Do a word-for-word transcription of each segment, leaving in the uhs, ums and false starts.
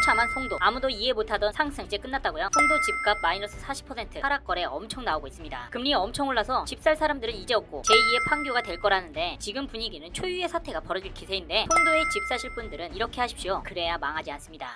처참한 송도. 아무도 이해 못하던 상승 이제 끝났다고요? 송도 집값 마이너스 사십 퍼센트 하락 거래 엄청 나오고 있습니다. 금리 엄청 올라서 집 살 사람들은 이제 없고 제이의 판교가 될 거라는데 지금 분위기는 초유의 사태가 벌어질 기세인데 송도에 집 사실 분들은 이렇게 하십시오. 그래야 망하지 않습니다.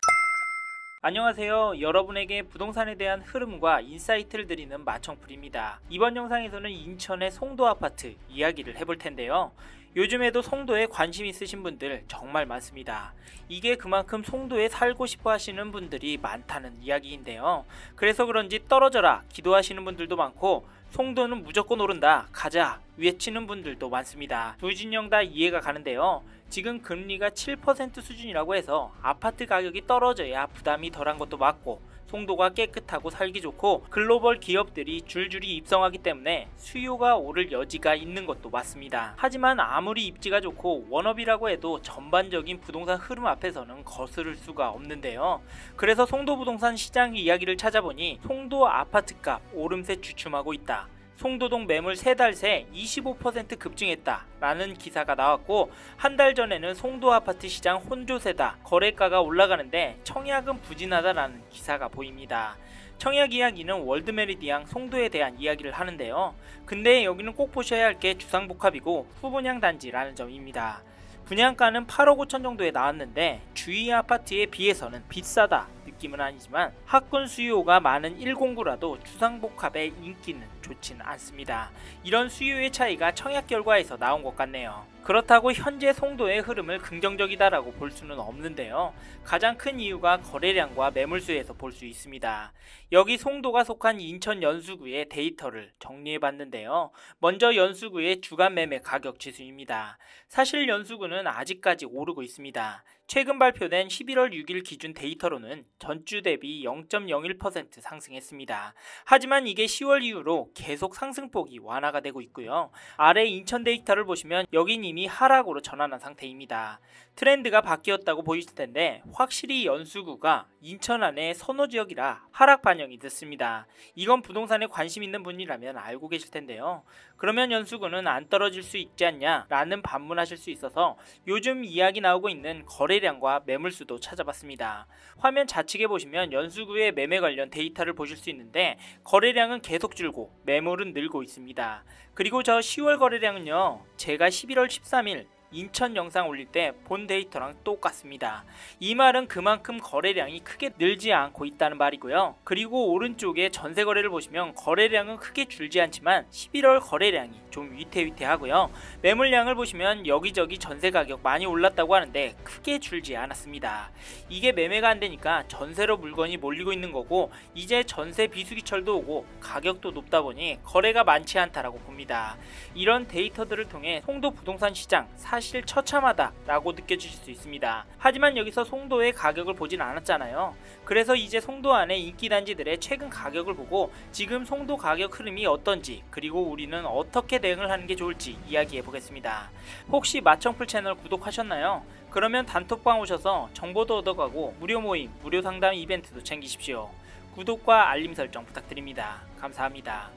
안녕하세요. 여러분에게 부동산에 대한 흐름과 인사이트를 드리는 마청풀입니다. 이번 영상에서는 인천의 송도 아파트 이야기를 해볼 텐데요. 요즘에도 송도에 관심 있으신 분들 정말 많습니다. 이게 그만큼 송도에 살고 싶어 하시는 분들이 많다는 이야기인데요. 그래서 그런지 떨어져라 기도하시는 분들도 많고 송도는 무조건 오른다 가자 외치는 분들도 많습니다. 두 진영 다 이해가 가는데요. 지금 금리가 칠 퍼센트 수준이라고 해서 아파트 가격이 떨어져야 부담이 덜한 것도 맞고 송도가 깨끗하고 살기 좋고 글로벌 기업들이 줄줄이 입성하기 때문에 수요가 오를 여지가 있는 것도 맞습니다. 하지만 아무리 입지가 좋고 원업이라고 해도 전반적인 부동산 흐름 앞에서는 거스를 수가 없는데요. 그래서 송도 부동산 시장 이야기를 찾아보니 송도 아파트값 오름세 주춤하고 있다. 송도동 매물 세 달 새 이십오 퍼센트 급증했다 라는 기사가 나왔고, 한 달 전에는 송도 아파트 시장 혼조세다, 거래가가 올라가는데 청약은 부진하다 라는 기사가 보입니다. 청약 이야기는 월드메리디앙 송도에 대한 이야기를 하는데요. 근데 여기는 꼭 보셔야 할 게 주상복합이고 후분양 단지라는 점입니다. 분양가는 팔억 오천 정도에 나왔는데 주위 아파트에 비해서는 비싸다 느낌은 아니지만 학군 수요가 많은 일공구라도 주상복합의 인기는 좋진 않습니다. 이런 수요의 차이가 청약 결과에서 나온 것 같네요. 그렇다고 현재 송도의 흐름을 긍정적이다라고 볼 수는 없는데요. 가장 큰 이유가 거래량과 매물수에서 볼 수 있습니다. 여기 송도가 속한 인천 연수구의 데이터를 정리해봤는데요. 먼저 연수구의 주간 매매 가격 지수입니다. 사실 연수구는 아직까지 오르고 있습니다. 최근 발표된 십일월 육일 기준 데이터로는 전주 대비 영 점 영일 퍼센트 상승했습니다. 하지만 이게 시월 이후로 계속 상승폭이 완화가 되고 있고요. 아래 인천 데이터를 보시면 여긴 이미 하락으로 전환한 상태입니다. 트렌드가 바뀌었다고 보이실 텐데 확실히 연수구가 인천 안의 선호지역이라 하락 반영이 됐습니다. 이건 부동산에 관심 있는 분이라면 알고 계실 텐데요. 그러면 연수구는 안 떨어질 수 있지 않냐 라는 반문하실 수 있어서 요즘 이야기 나오고 있는 거래량과 매물수도 찾아봤습니다. 화면 좌측에 보시면 연수구의 매매 관련 데이터를 보실 수 있는데 거래량은 계속 줄고 매물은 늘고 있습니다. 그리고 저 시월 거래량은요, 제가 십일월 십삼일 인천 영상 올릴 때 본 데이터랑 똑같습니다. 이 말은 그만큼 거래량이 크게 늘지 않고 있다는 말이고요. 그리고 오른쪽에 전세 거래를 보시면 거래량은 크게 줄지 않지만 십일월 거래량이 좀 위태위태하고요. 매물량을 보시면 여기저기 전세 가격 많이 올랐다고 하는데 크게 줄지 않았습니다. 이게 매매가 안 되니까 전세로 물건이 몰리고 있는 거고, 이제 전세 비수기철도 오고 가격도 높다 보니 거래가 많지 않다라고 봅니다. 이런 데이터들을 통해 송도 부동산 시장 사실 처참하다 라고 느껴지실 수 있습니다. 하지만 여기서 송도의 가격을 보진 않았잖아요. 그래서 이제 송도 안의 인기단지들의 최근 가격을 보고 지금 송도 가격 흐름이 어떤지, 그리고 우리는 어떻게 대응을 하는 게 좋을지 이야기해 보겠습니다. 혹시 마청풀 채널 구독하셨나요? 그러면 단톡방 오셔서 정보도 얻어가고 무료 모임, 무료 상담 이벤트도 챙기십시오. 구독과 알림 설정 부탁드립니다. 감사합니다.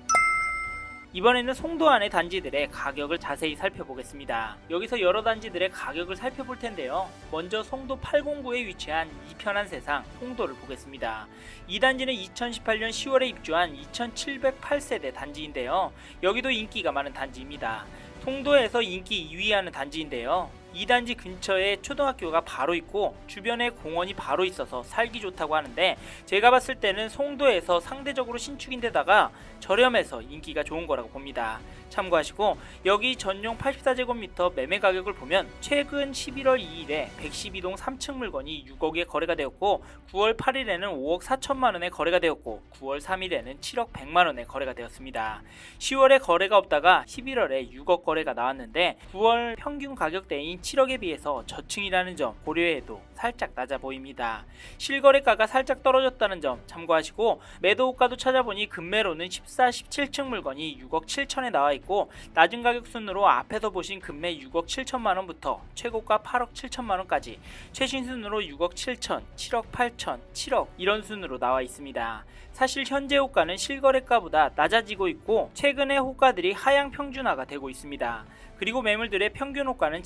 이번에는 송도 안의 단지들의 가격을 자세히 살펴보겠습니다. 여기서 여러 단지들의 가격을 살펴볼 텐데요. 먼저 송도 팔공구에 위치한 이편한 세상 송도를 보겠습니다. 이 단지는 이천십팔년 시월에 입주한 이천칠백팔 세대 단지인데요. 여기도 인기가 많은 단지입니다. 송도에서 인기 이 위 하는 단지인데요. 이 단지 근처에 초등학교가 바로 있고 주변에 공원이 바로 있어서 살기 좋다고 하는데, 제가 봤을 때는 송도에서 상대적으로 신축인데다가 저렴해서 인기가 좋은 거라고 봅니다. 참고하시고, 여기 전용 팔십사 제곱미터 매매 가격을 보면 최근 십일월 이일에 백십이 동 삼 층 물건이 육억에 거래가 되었고, 구월 팔일에는 오억 사천만 원에 거래가 되었고, 구월 삼일에는 칠억 백만 원에 거래가 되었습니다. 시월에 거래가 없다가 십일월에 육억 거래가 나왔는데 구월 평균 가격대인 칠억에 비해서 저층이라는 점 고려해도 살짝 낮아 보입니다. 실거래가가 살짝 떨어졌다는 점 참고하시고, 매도호가도 찾아보니 금매로는 십사, 십칠 층 물건이 육억 칠천에 나와 있고, 낮은 가격 순으로 앞에서 보신 금매 육억 칠천만 원부터 최고가 팔억 칠천만 원까지 최신 순으로 육억 칠천, 칠억 팔천, 칠억 이런 순으로 나와 있습니다. 사실 현재 호가는 실거래가보다 낮아지고 있고 최근에 호가들이 하향 평준화가 되고 있습니다. 그리고 매물들의 평균 호가는 칠억 정도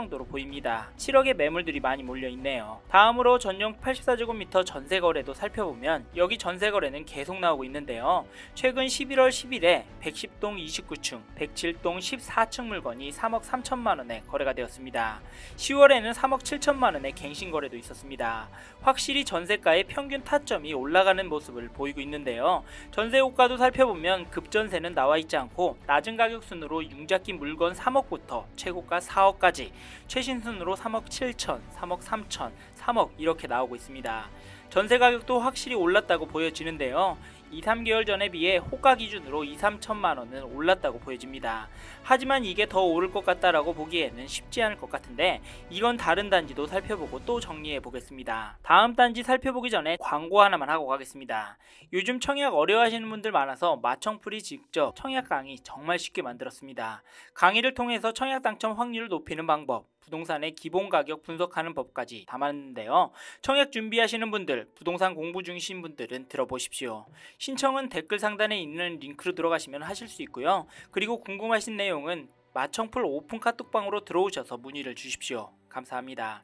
정도로 보입니다. 칠억의 매물들이 많이 몰려있네요. 다음으로 전용 팔십사 제곱미터 전세거래도 살펴보면 여기 전세거래는 계속 나오고 있는데요. 최근 십일월 십일에 백십 동 이십구 층, 백칠 동 십사 층 물건이 삼억 삼천만원에 거래가 되었습니다. 시월에는 삼억 칠천만원의 갱신거래도 있었습니다. 확실히 전세가의 평균 타점이 올라가는 모습을 보이고 있는데요. 전세호가도 살펴보면 급전세는 나와있지 않고 낮은 가격 순으로 융잡기 물건 삼억부터 최고가 사억까지, 최신 순으로 삼억 칠천, 삼억 삼천, 삼억 이렇게 나오고 있습니다. 전세 가격도 확실히 올랐다고 보여지는데요. 이, 삼 개월 전에 비해 호가 기준으로 이, 삼천만원은 올랐다고 보여집니다. 하지만 이게 더 오를 것 같다라고 보기에는 쉽지 않을 것 같은데 이건 다른 단지도 살펴보고 또 정리해 보겠습니다. 다음 단지 살펴보기 전에 광고 하나만 하고 가겠습니다. 요즘 청약 어려워하시는 분들 많아서 마청풀이 직접 청약 강의 정말 쉽게 만들었습니다. 강의를 통해서 청약 당첨 확률을 높이는 방법, 부동산의 기본 가격 분석하는 법까지 담았는데요. 청약 준비하시는 분들, 부동산 공부 중이신 분들은 들어보십시오. 신청은 댓글 상단에 있는 링크로 들어가시면 하실 수 있고요. 그리고 궁금하신 내용은 마청풀 오픈 카톡방으로 들어오셔서 문의를 주십시오. 감사합니다.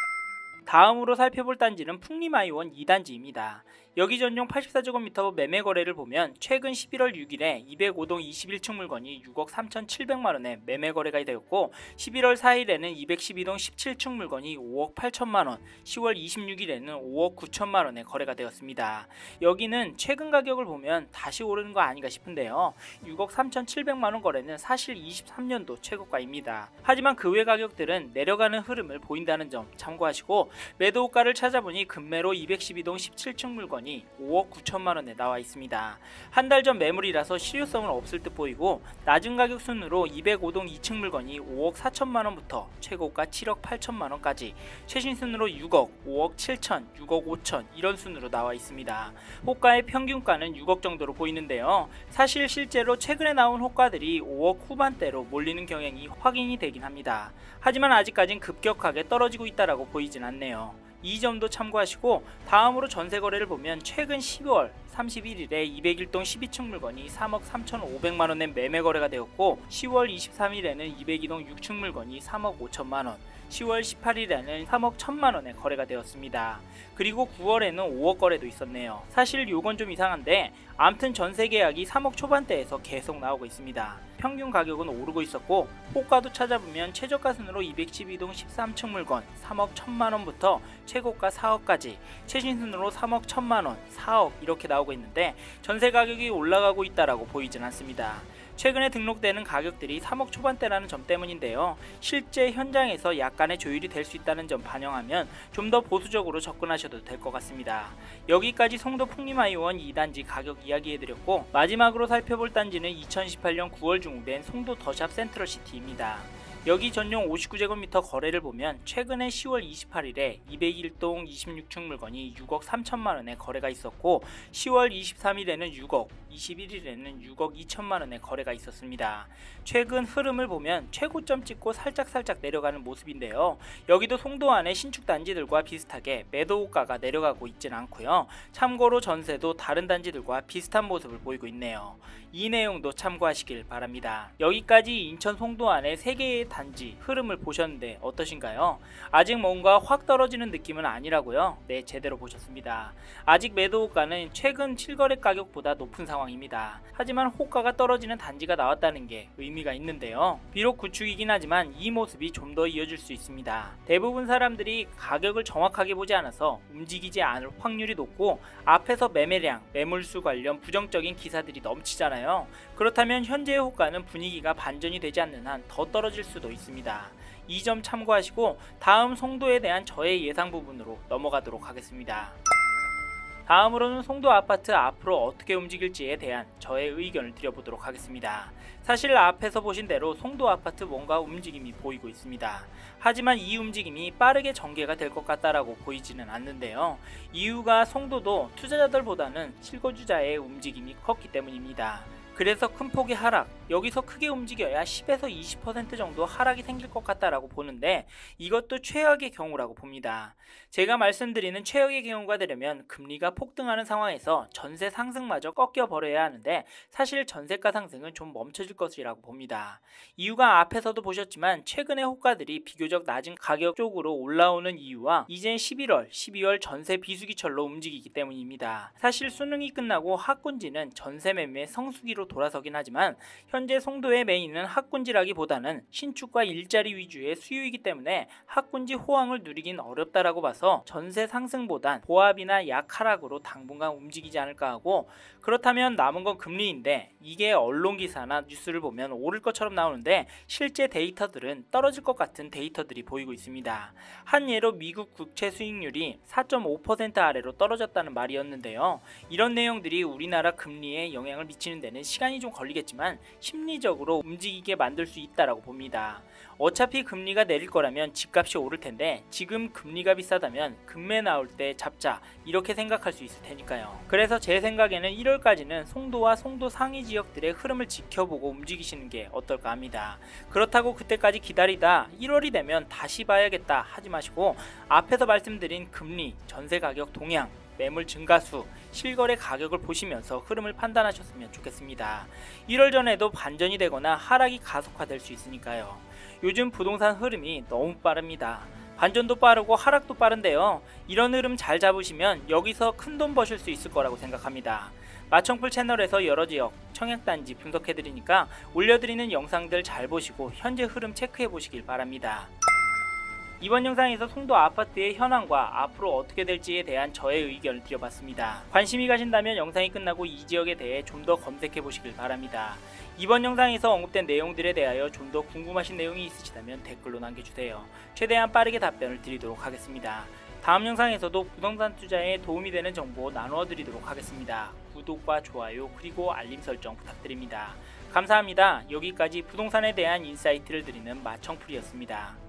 다음으로 살펴볼 단지는 풍림아이원 이 단지입니다. 여기 전용 팔십사 제곱미터 매매 거래를 보면 최근 십일월 육일에 이백오 동 이십일 층 물건이 육억 삼천칠백만원에 매매 거래가 되었고 십일월 사일에는 이백십이 동 십칠 층 물건이 오억 팔천만원, 시월 이십육일에는 오억 구천만원에 거래가 되었습니다. 여기는 최근 가격을 보면 다시 오르는 거 아닌가 싶은데요. 육억 삼천칠백만원 거래는 사실 이십삼 년도 최고가입니다. 하지만 그 외 가격들은 내려가는 흐름을 보인다는 점 참고하시고 매도가를 찾아보니 급매로 이백십이 동 십칠 층 물건이 오억 구천만원에 나와 있습니다. 한 달 전 매물이라서 실효성은 없을 듯 보이고 낮은 가격 순으로 이백오 동 이 층 물건이 오억 사천만원부터 최고가 칠억 팔천만원까지, 최신 순으로 육억, 오억 칠천, 육억 오천 이런 순으로 나와 있습니다. 호가의 평균가는 육억 정도로 보이는데요. 사실 실제로 최근에 나온 호가들이 오억 후반대로 몰리는 경향이 확인이 되긴 합니다. 하지만 아직까진 급격하게 떨어지고 있다라고 보이진 않네요. 이 점도 참고하시고 다음으로 전세 거래를 보면 최근 십이월 삼십일일에 이백일 동 십이 층 물건이 삼억 삼천오백만원에 매매 거래가 되었고 시월 이십삼일에는 이백이 동 육 층 물건이 삼억 오천만원, 시월 십팔일에는 삼억 천만원에 거래가 되었습니다. 그리고 구월에는 오억 거래도 있었네요. 사실 요건 좀 이상한데 암튼 전세 계약이 삼억 초반대에서 계속 나오고 있습니다. 평균 가격은 오르고 있었고 호가도 찾아보면 최저가 순으로 이백십이 동 십삼 층 물건 삼억 천만원부터 최고가 사억까지, 최신 순으로 삼억 천만원, 사억 이렇게 나오고 있는데 전세 가격이 올라가고 있다라고 보이진 않습니다. 최근에 등록되는 가격들이 삼억 초반대라는 점 때문인데요. 실제 현장에서 약간의 조율이 될 수 있다는 점 반영하면 좀 더 보수적으로 접근하셔도 될 것 같습니다. 여기까지 송도 풍림아이원 이 단지 가격 이야기해드렸고 마지막으로 살펴볼 단지는 이천십팔 년 구월 중공된 송도 더샵 센트럴시티입니다. 여기 전용 오십구 제곱미터 거래를 보면 최근에 시월 이십팔일에 이백일 동 이십육 층 물건이 육억 삼천만원에 거래가 있었고 시월 이십삼일에는 육억, 이십일일에는 육억 이천만원에 거래가 있었습니다. 최근 흐름을 보면 최고점 찍고 살짝살짝 내려가는 모습인데요. 여기도 송도 안의 신축 단지들과 비슷하게 매도 호가가 내려가고 있진 않고요. 참고로 전세도 다른 단지들과 비슷한 모습을 보이고 있네요. 이 내용도 참고하시길 바랍니다. 여기까지 인천 송도 안의 세 개의 단지 흐름을 보셨는데 어떠신가요? 아직 뭔가 확 떨어지는 느낌은 아니라고요? 네, 제대로 보셨습니다. 아직 매도 호가는 최근 실거래 가격보다 높은 상황입니다. 하지만 호가가 떨어지는 단지가 나왔다는 게 의미가 있는데요. 비록 구축이긴 하지만 이 모습이 좀 더 이어질 수 있습니다. 대부분 사람들이 가격을 정확하게 보지 않아서 움직이지 않을 확률이 높고 앞에서 매매량, 매물수 관련 부정적인 기사들이 넘치잖아요. 그렇다면 현재의 호가는 분위기가 반전이 되지 않는 한 더 떨어질 수도 있습니다. 이 점 참고하시고 다음 송도에 대한 저의 예상 부분으로 넘어가도록 하겠습니다. 다음으로는 송도 아파트 앞으로 어떻게 움직일지에 대한 저의 의견을 드려보도록 하겠습니다. 사실 앞에서 보신 대로 송도 아파트 뭔가 움직임이 보이고 있습니다. 하지만 이 움직임이 빠르게 전개가 될 것 같다라고 보이지는 않는데요. 이유가 송도도 투자자들보다는 실거주자의 움직임이 컸기 때문입니다. 그래서 큰 폭의 하락, 여기서 크게 움직여야 십에서 이십 퍼센트 정도 하락이 생길 것 같다라고 보는데 이것도 최악의 경우라고 봅니다. 제가 말씀드리는 최악의 경우가 되려면 금리가 폭등하는 상황에서 전세 상승마저 꺾여 버려야 하는데 사실 전세가 상승은 좀 멈춰질 것이라고 봅니다. 이유가 앞에서도 보셨지만 최근에 호가들이 비교적 낮은 가격 쪽으로 올라오는 이유와 이제 십일월, 십이월 전세 비수기철로 움직이기 때문입니다. 사실 수능이 끝나고 학군지는 전세 매매 성수기로 돌아서긴 하지만 현재 송도의 메인은 학군지라기보다는 신축과 일자리 위주의 수요이기 때문에 학군지 호황을 누리긴 어렵다라고 봐서 전세 상승보단 보합이나 약 하락으로 당분간 움직이지 않을까 하고, 그렇다면 남은 건 금리인데 이게 언론 기사나 뉴스를 보면 오를 것처럼 나오는데 실제 데이터들은 떨어질 것 같은 데이터들이 보이고 있습니다. 한 예로 미국 국채 수익률이 사 점 오 퍼센트 아래로 떨어졌다는 말이었는데요. 이런 내용들이 우리나라 금리에 영향을 미치는 데는 시간이 좀 걸리겠지만 심리적으로 움직이게 만들 수 있다라고 봅니다. 어차피 금리가 내릴 거라면 집값이 오를 텐데 지금 금리가 비싸다면 금매 나올 때 잡자 이렇게 생각할 수 있을 테니까요. 그래서 제 생각에는 일월까지는 송도와 송도 상위 지역들의 흐름을 지켜보고 움직이시는 게 어떨까 합니다. 그렇다고 그때까지 기다리다 일월이 되면 다시 봐야겠다 하지 마시고 앞에서 말씀드린 금리, 전세 가격 동향, 매물 증가수, 실거래 가격을 보시면서 흐름을 판단하셨으면 좋겠습니다. 일월 전에도 반전이 되거나 하락이 가속화될 수 있으니까요. 요즘 부동산 흐름이 너무 빠릅니다. 반전도 빠르고 하락도 빠른데요. 이런 흐름 잘 잡으시면 여기서 큰돈 버실 수 있을 거라고 생각합니다. 마청풀 채널에서 여러 지역, 청약단지 분석해드리니까 올려드리는 영상들 잘 보시고 현재 흐름 체크해 보시길 바랍니다. 이번 영상에서 송도 아파트의 현황과 앞으로 어떻게 될지에 대한 저의 의견을 드려봤습니다. 관심이 가신다면 영상이 끝나고 이 지역에 대해 좀 더 검색해 보시길 바랍니다. 이번 영상에서 언급된 내용들에 대하여 좀 더 궁금하신 내용이 있으시다면 댓글로 남겨주세요. 최대한 빠르게 답변을 드리도록 하겠습니다. 다음 영상에서도 부동산 투자에 도움이 되는 정보 나누어 드리도록 하겠습니다. 구독과 좋아요 그리고 알림 설정 부탁드립니다. 감사합니다. 여기까지 부동산에 대한 인사이트를 드리는 마청풀이었습니다.